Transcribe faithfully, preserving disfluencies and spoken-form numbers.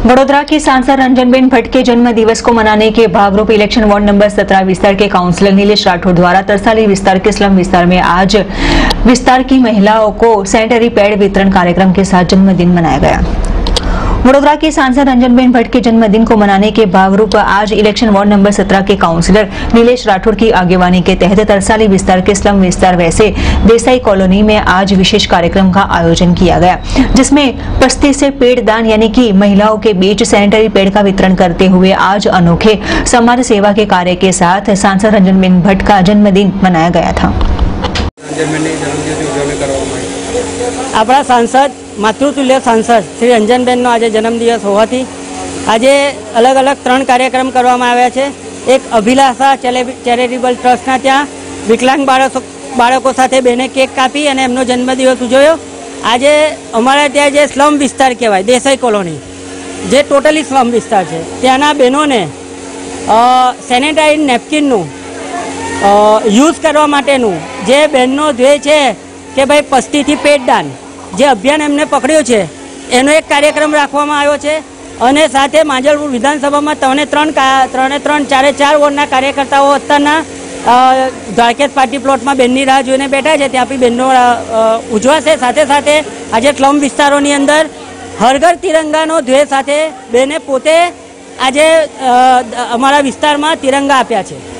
वडोदरा की सांसद रंजनबेन भट्ट के जन्म दिवस को मनाने के भागरूप इलेक्शन वार्ड नंबर सत्रह विस्तार के काउंसलर नीलेश राठौर द्वारा तरसाली विस्तार के स्लम विस्तार में आज विस्तार की महिलाओं को सैनिटरी पैड वितरण कार्यक्रम के साथ जन्मदिन मनाया गया। वडोदरा के सांसद रंजनबेन भट्ट के जन्मदिन को मनाने के भागरूप आज इलेक्शन वार्ड नंबर सत्रह के काउंसलर नीलेश राठौर की आगेवानी के तहत तरसाली विस्तार के स्लम विस्तार वैसे देसाई कॉलोनी में आज विशेष कार्यक्रम का आयोजन किया गया, जिसमें पस्ती से पेड़ दान यानी कि महिलाओं के बीच सैनिटरी पैड का वितरण करते हुए आज अनोखे समाज सेवा के कार्य के साथ सांसद रंजनबेन भट्ट का जन्मदिन मनाया गया था। अपना सांसद मातृतुल्य सांसद श्री रंजनबेन आज जन्मदिवस होवाथी आज अलग अलग त्रण कार्यक्रम करवामां आव्या छे। एक अभिलाषा चेरिटेबल ट्रस्टना त्यां विकलांग बाळको साथे बेने केक कापी अने एमनो जन्मदिवस उजव्यो। आज अमारा त्यां जे स्लम विस्तार कहेवाय देसाई कॉलोनी जे टोटली स्लम विस्तार छे त्याना बहनोने सेनेटाइज नेपकिननुं यूज करवा माटेनुं जे बहननो ध्येय छे के भाई पस्तीथी पेटदान जे अभियान एमने पकड्यो छे एनो एक कार्यक्रम राखवामां आव्यो छे अने साथे माजलपुर विधानसभामां त्रणे त्रण त्रणे त्रण चारे चार वोर्डना कार्यकर्ताओ अत्याરના દ્વારકેશ પાર્ટી પ્લોટમાં બેનની રાહ જોઈને બેઠા છે, ત્યાં બી બેનનો ઉજવાશે। સાથે સાથે આજે સ્લમ વિસ્તારોની અંદર હર ઘર તિરંગાનો ધ્યેય સાથે બેને પોતે આજે અમારા વિસ્તારમાં તિરંગા આપ્યા છે।